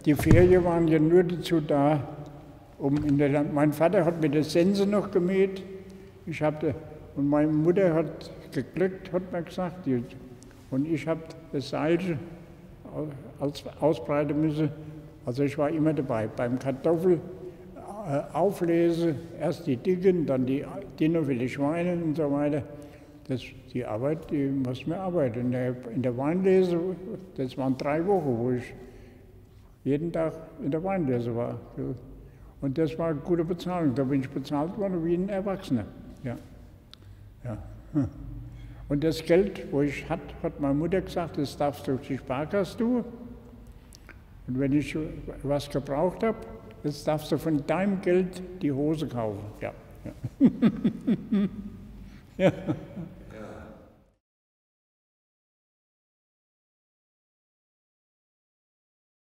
die Ferien waren ja nur dazu da, mein Vater hat mit der Sense noch gemäht, und meine Mutter hat geglückt, hat man gesagt, und ich habe das Seil ausbreiten müssen. Also ich war immer dabei. Beim Kartoffel auflesen, erst die dicken, dann die dünnen für die Schweine und so weiter. Die Arbeit, die muss man arbeiten. In der Weinlese, das waren 3 Wochen, wo ich jeden Tag in der Weinlese war. Und das war eine gute Bezahlung. Da bin ich bezahlt worden wie ein Erwachsener. Ja. Ja. Und das Geld, wo ich hatte, hat meine Mutter gesagt, das darfst du auf die Sparkasse tun. Und wenn ich was gebraucht habe, das darfst du von deinem Geld die Hose kaufen. Ja. Ja. Ja.